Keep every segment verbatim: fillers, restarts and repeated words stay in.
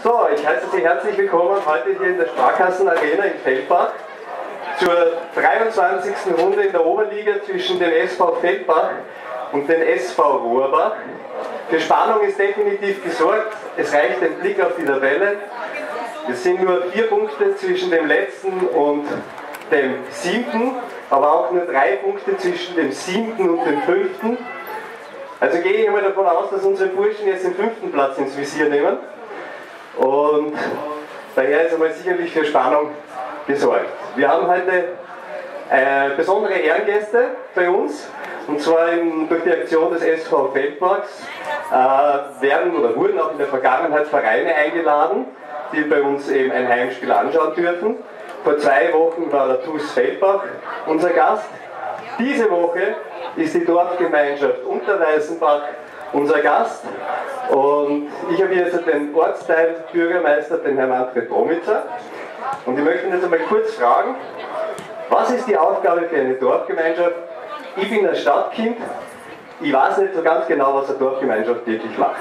So, ich heiße Sie herzlich willkommen heute hier in der Sparkassenarena in Feldbach zur dreiundzwanzigsten Runde in der Oberliga zwischen dem S V Feldbach und dem S V Rohrbach. Für Spannung ist definitiv gesorgt, es reicht ein Blick auf die Tabelle. Es sind nur vier Punkte zwischen dem letzten und dem siebten, aber auch nur drei Punkte zwischen dem siebten und dem fünften. Also gehe ich einmal davon aus, dass unsere Burschen jetzt den fünften Platz ins Visier nehmen. Und daher ist einmal sicherlich für Spannung gesorgt. Wir haben heute äh, besondere Ehrengäste bei uns. Und zwar in, durch die Aktion des S V Feldbachs äh, werden oder wurden auch in der Vergangenheit Vereine eingeladen, die bei uns eben ein Heimspiel anschauen dürfen. Vor zwei Wochen war der T U S Feldbach unser Gast. Diese Woche ist die Dorfgemeinschaft Unterweißenbach unser Gast. Und ich habe hier jetzt den Ortsteilbürgermeister, den Herrn Manfred Bromitzer. Und ich möchte ihn jetzt einmal kurz fragen, was ist die Aufgabe für eine Dorfgemeinschaft? Ich bin ein Stadtkind, ich weiß nicht so ganz genau, was eine Dorfgemeinschaft wirklich macht.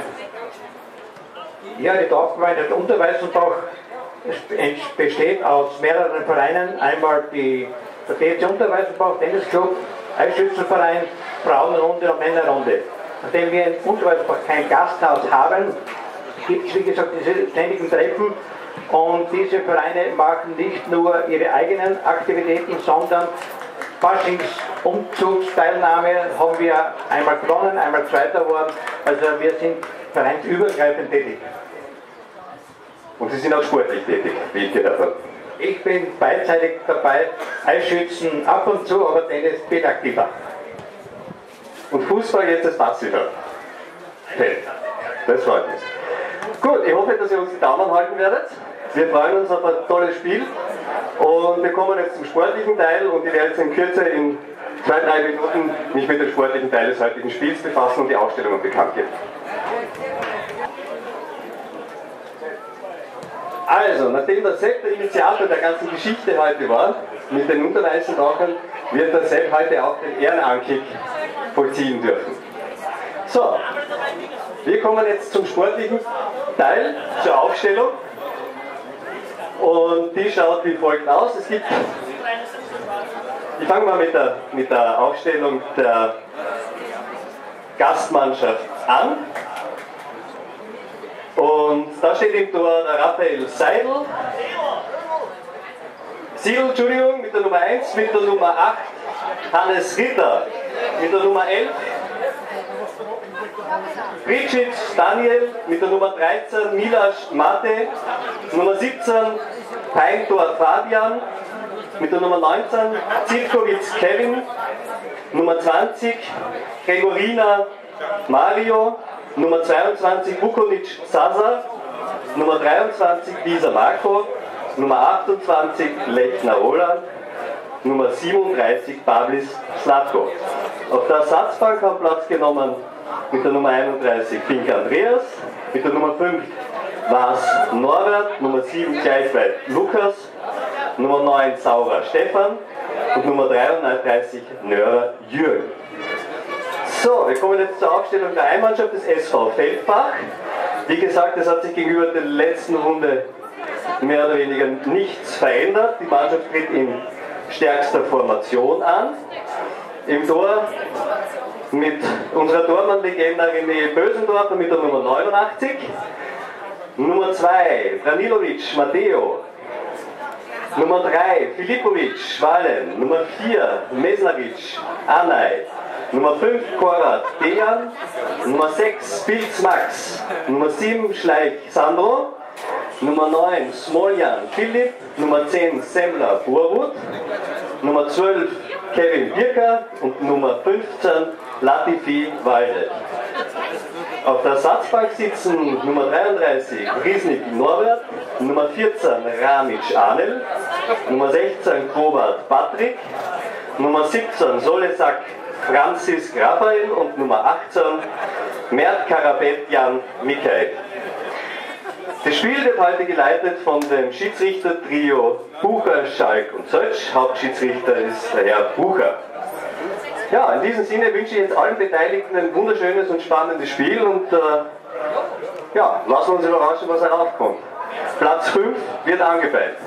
Ja, die Dorfgemeinschaft Unterweißenbach besteht aus mehreren Vereinen. Einmal die der T F C Unterweißenbach, Tennisclub, Eisschützenverein, Frauenrunde und Männerrunde. Nachdem wir in Unterweißenbach kein Gasthaus haben, gibt es wie gesagt diese ständigen Treffen. Und diese Vereine machen nicht nur ihre eigenen Aktivitäten, sondern Faschingsumzugsteilnahme haben wir einmal gewonnen, einmal Zweiter geworden. Also wir sind vereinsübergreifend tätig. Und Sie sind auch sportlich tätig, wie ich gehört habe. Ich bin beidseitig dabei, Eisschützen ab und zu, aber Tennis bin aktiver. Und Fußball jetzt als Passiver. Okay, das freut mich. Gut, ich hoffe, dass ihr uns die Daumen halten werdet. Wir freuen uns auf ein tolles Spiel und wir kommen jetzt zum sportlichen Teil und ich werde jetzt in Kürze in zwei, drei Minuten mich mit dem sportlichen Teil des heutigen Spiels befassen und die Ausstellungen bekannt geben. Also, nachdem der Sepp der Initiator der ganzen Geschichte heute war, mit den Unterweißenbachern, wird der Sepp heute auch den Ehrenankick vollziehen dürfen. So, wir kommen jetzt zum sportlichen Teil, zur Aufstellung. Und die schaut wie folgt aus. Es gibt, ich fange mal mit der, mit der Aufstellung der Gastmannschaft an. Und da steht im Tor der Raphael Seidel. Siedl, Entschuldigung, mit der Nummer eins, mit der Nummer acht Hannes Ritter, mit der Nummer elf Bridget Daniel, mit der Nummer dreizehn Milas Mate, Nummer siebzehn Peintor Fabian, mit der Nummer neunzehn Zivkovic Kevin, Nummer zwanzig Gregorina Mario, Nummer zweiundzwanzig Vukonic Sasa, Nummer dreiundzwanzig Lisa Marco, Nummer achtundzwanzig Lechner Roland, Nummer siebenunddreißig Pavlis Slatko. Auf der Ersatzbank haben Platz genommen mit der Nummer einunddreißig Fink Andreas, mit der Nummer fünf Lars Norbert, Nummer sieben Gleichweit Lukas, Nummer neun Saurer Stefan und Nummer dreiunddreißig Nörer Jürgen. So, wir kommen jetzt zur Aufstellung der Heimmannschaft des S V Feldbach. Wie gesagt, es hat sich gegenüber der letzten Runde mehr oder weniger nichts verändert. Die Mannschaft tritt in stärkster Formation an. Im Tor mit unserer Tormann-Legende René Bösendorfer mit der Nummer neunundachtzig. Nummer zwei Branilovic Matteo. Nummer drei Filipovic Walen. Nummer vier Mesnaric Anay. Nummer fünf Korat Dejan. Nummer sechs Pilz Max. Nummer sieben Schleich Sandro. Nummer neun Smoljan Philipp. Nummer zehn Semmler Borwood. Nummer zwölf Kevin Birker und Nummer fünfzehn Latifi Walde. Auf der Ersatzbank sitzen Nummer dreiunddreißig Riesnik Norbert, Nummer vierzehn Ramic Anel, Nummer sechzehn Kobart Patrick, Nummer siebzehn Solesak Franzis Raphael und Nummer achtzehn Mert Karabet Jan Michael. Das Spiel wird heute geleitet von dem Schiedsrichter-Trio Bucher, Schalk und Sötsch. Hauptschiedsrichter ist der Herr Bucher. Ja, in diesem Sinne wünsche ich jetzt allen Beteiligten ein wunderschönes und spannendes Spiel und äh, ja, lassen wir uns überraschen, was herauskommt. Platz fünf wird angepeilt.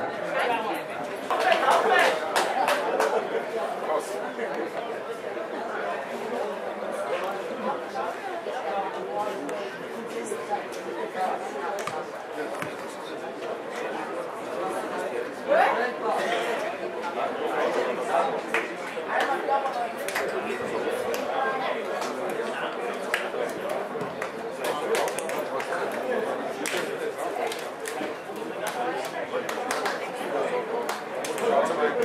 Schaut mal.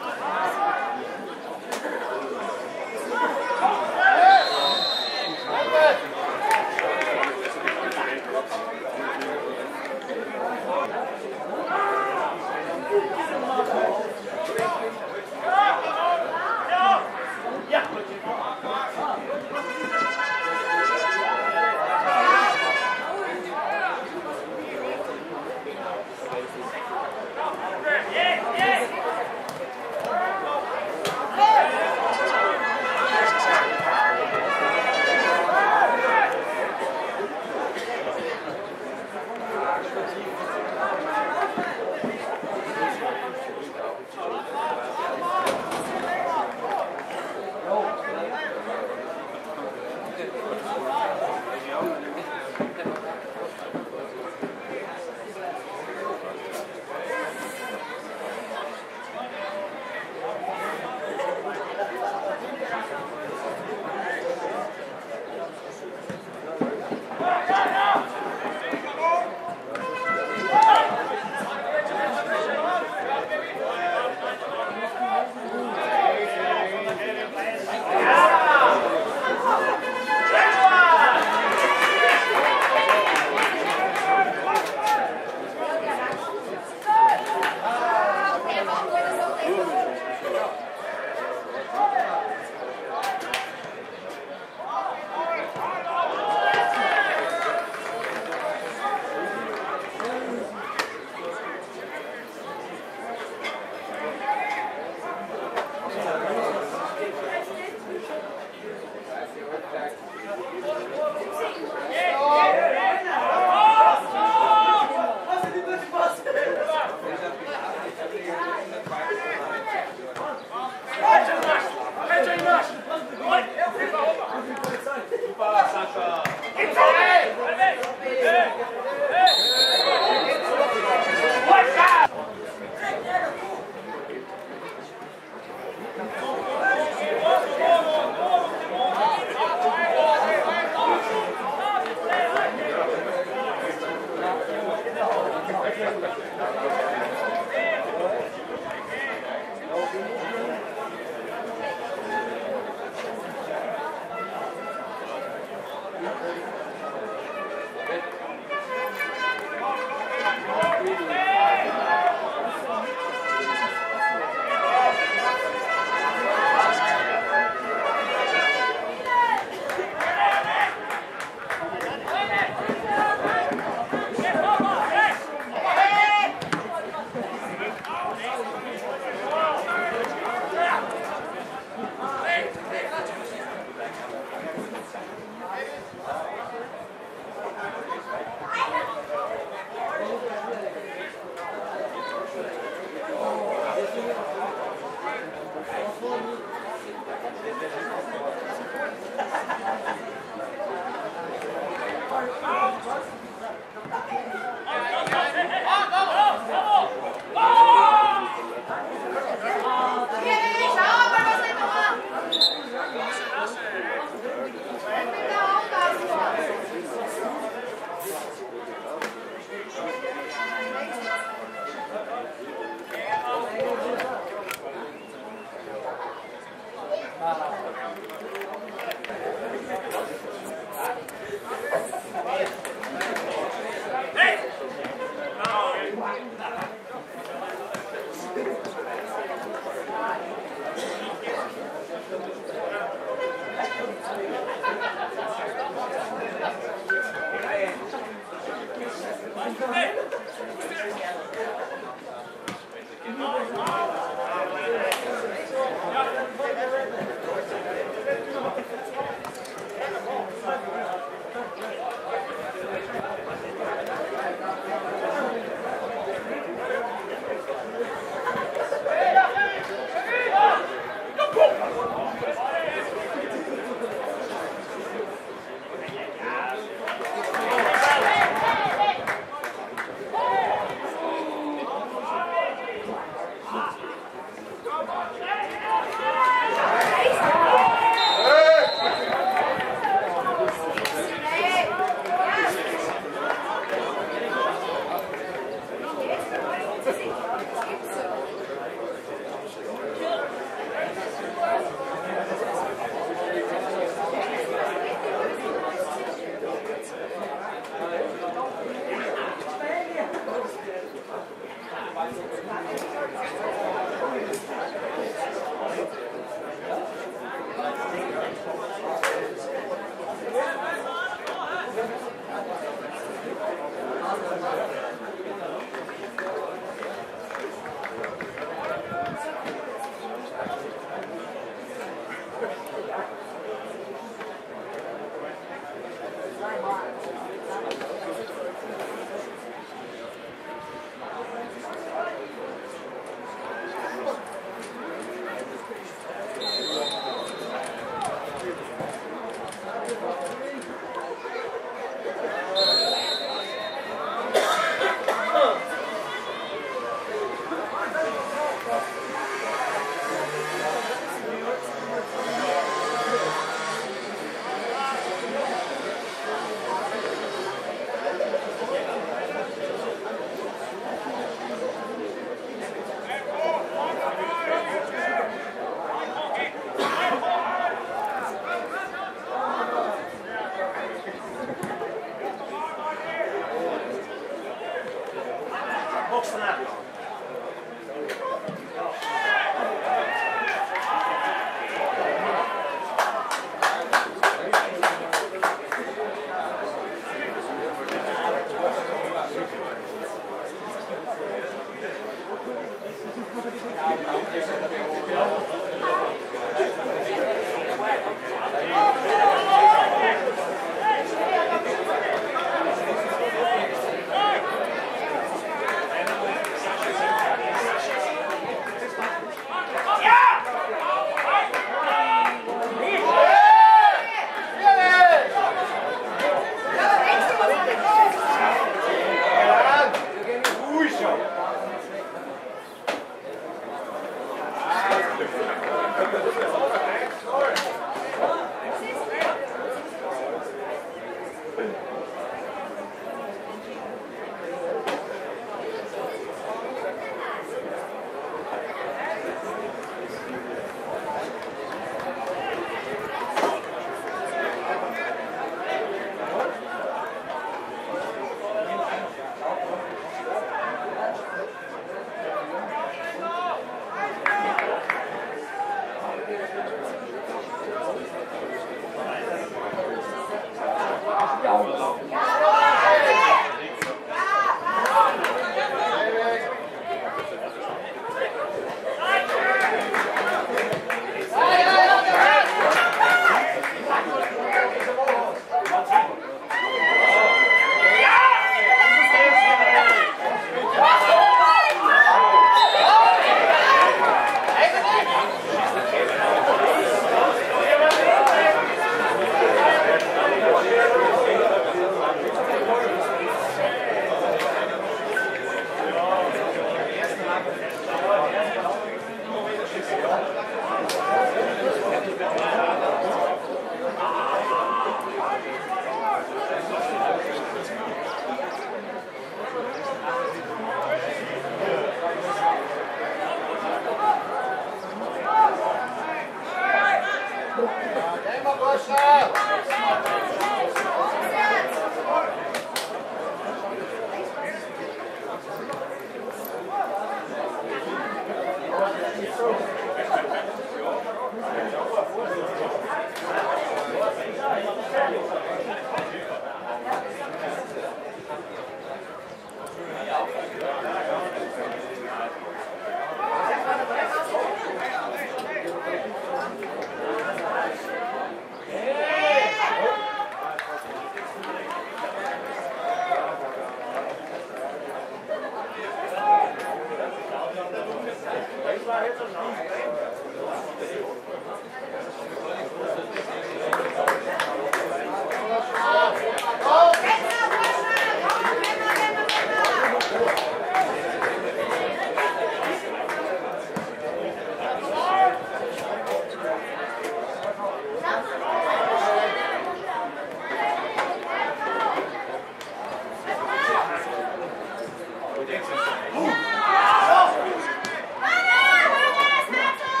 Dixon.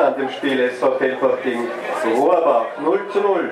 Zwischenstand im Spiel S V Feldbach gegen Rohrbach null zu null.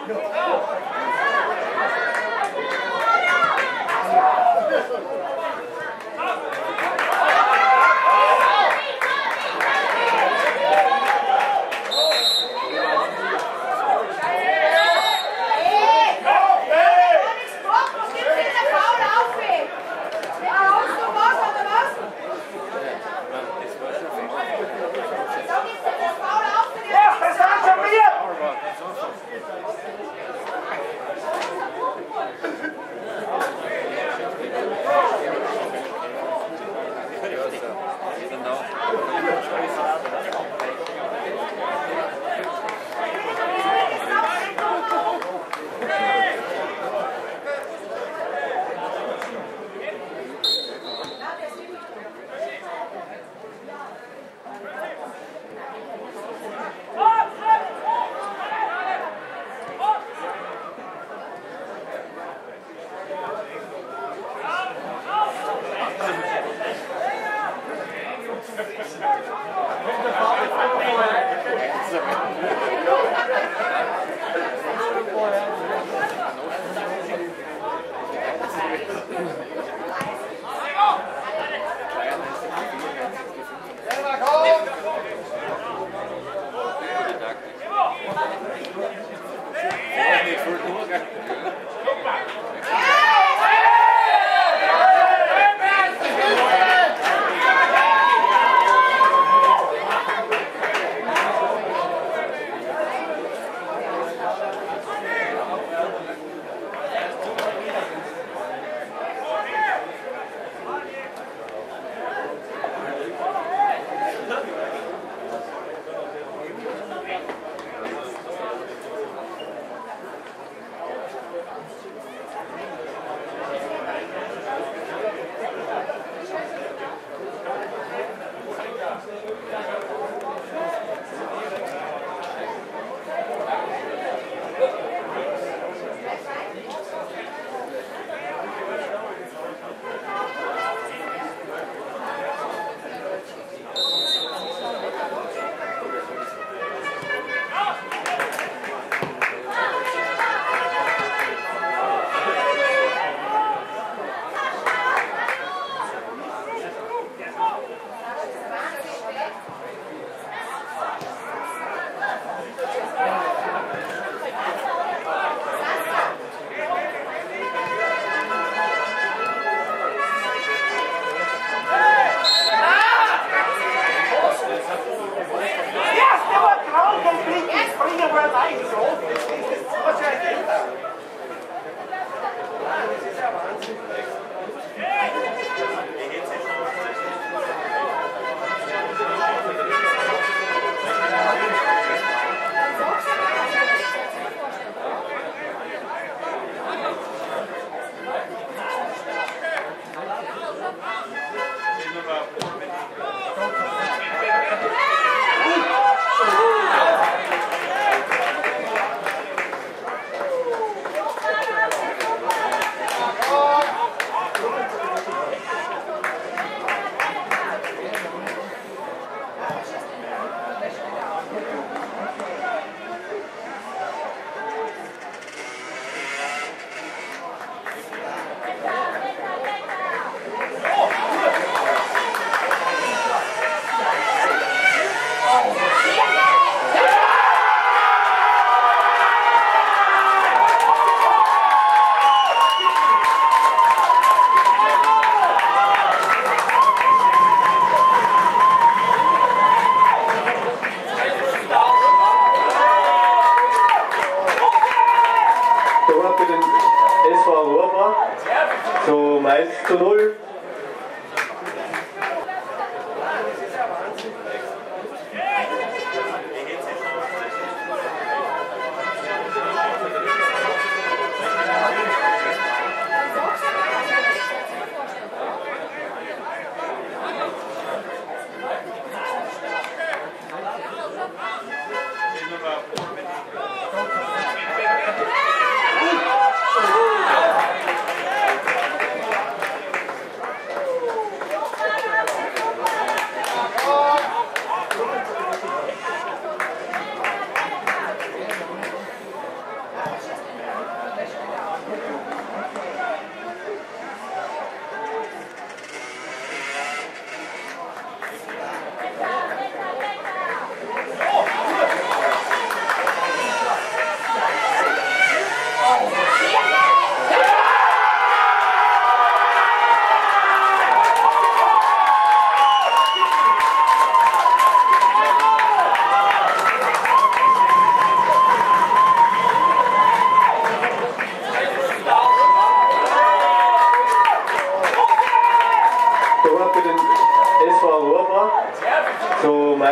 zum eins zu null.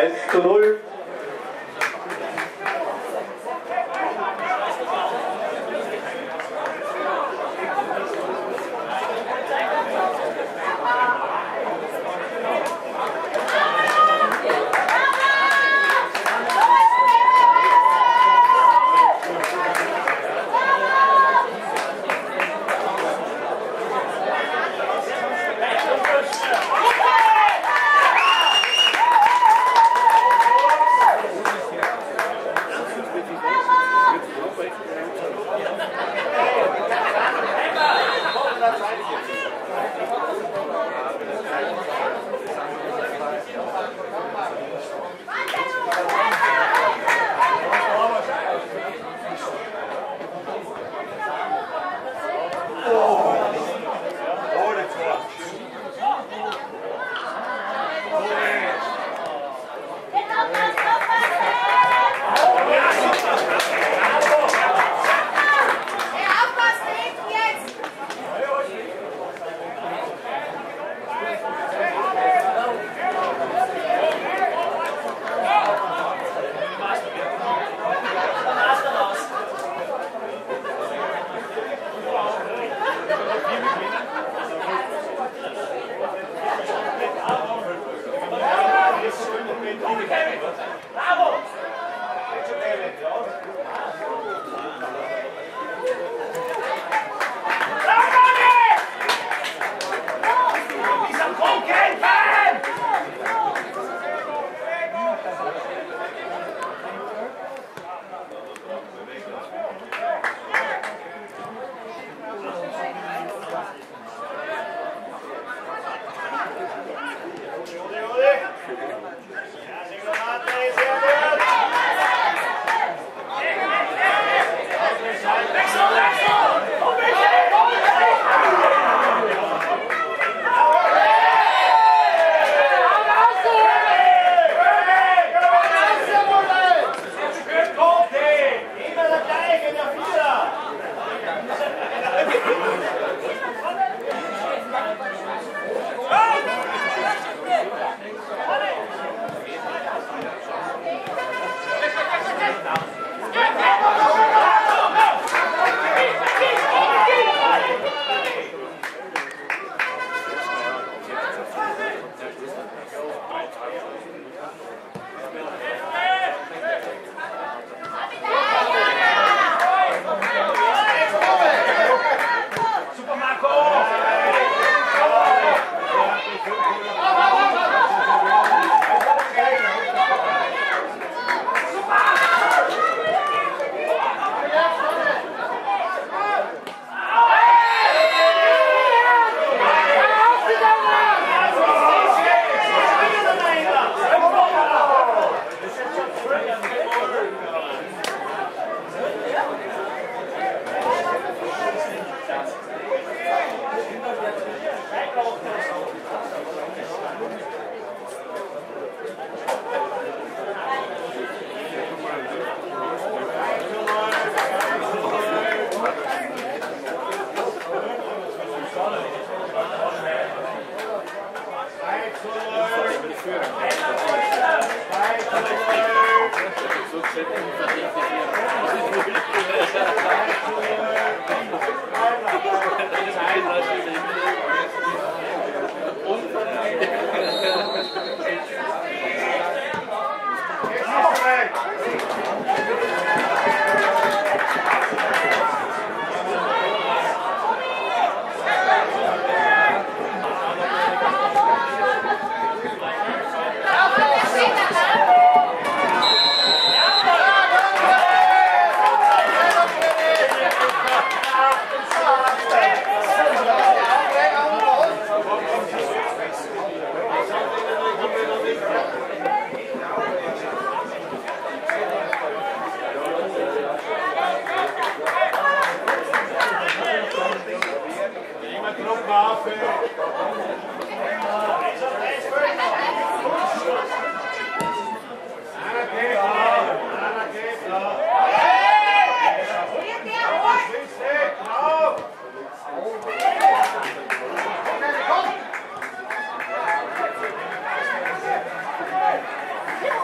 eins zu null. Yeah.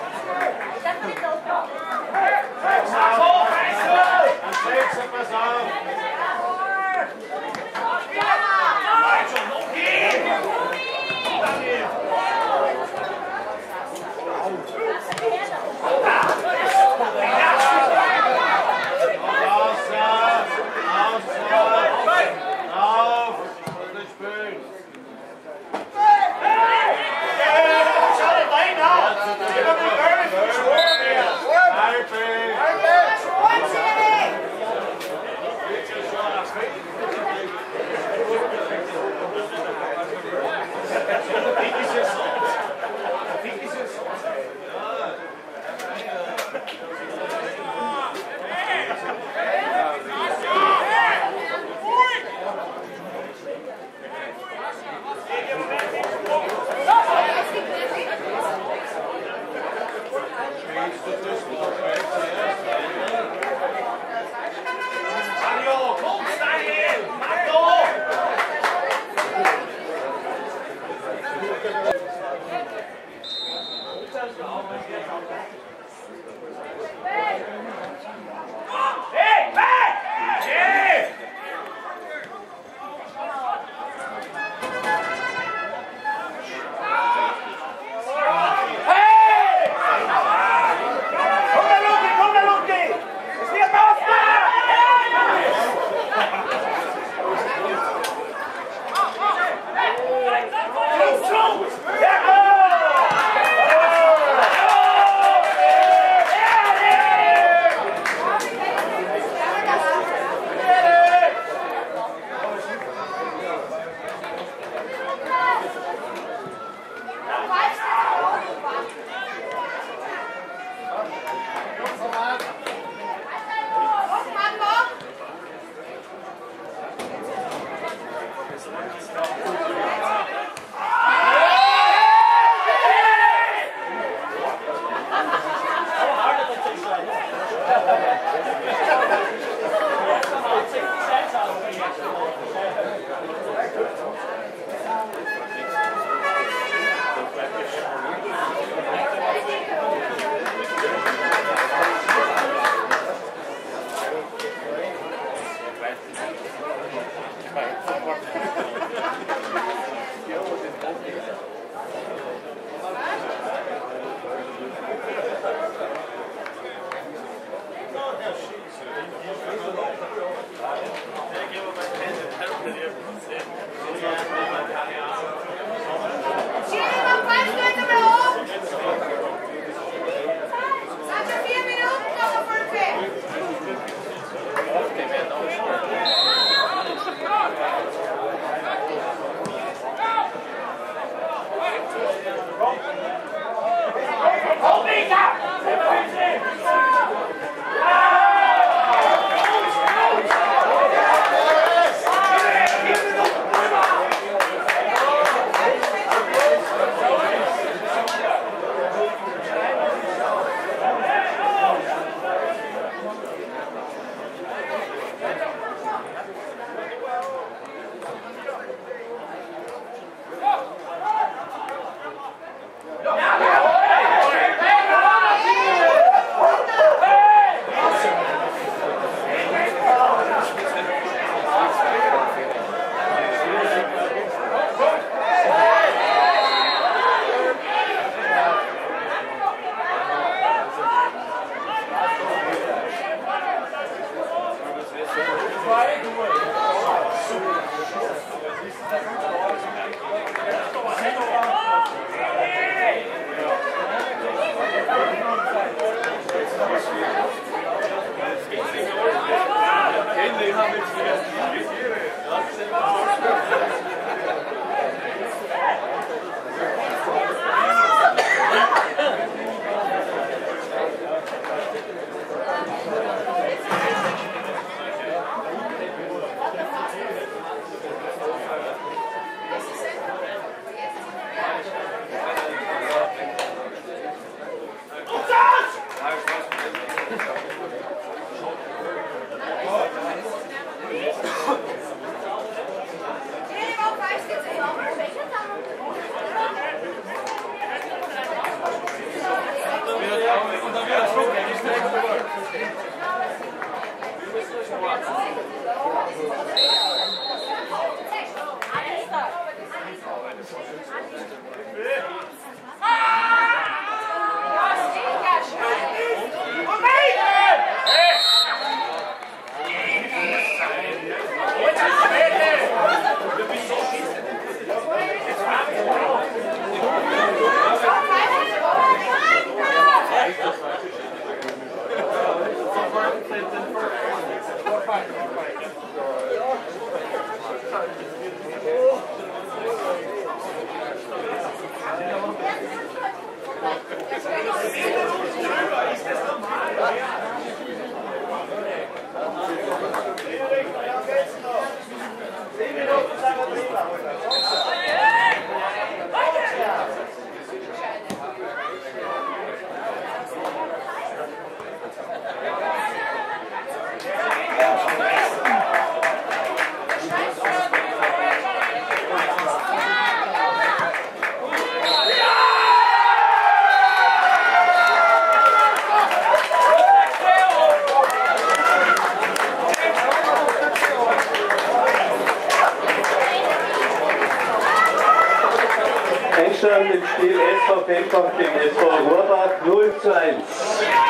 Endstand im Spiel S V Feldbach gegen S V Rohrbach null zu eins.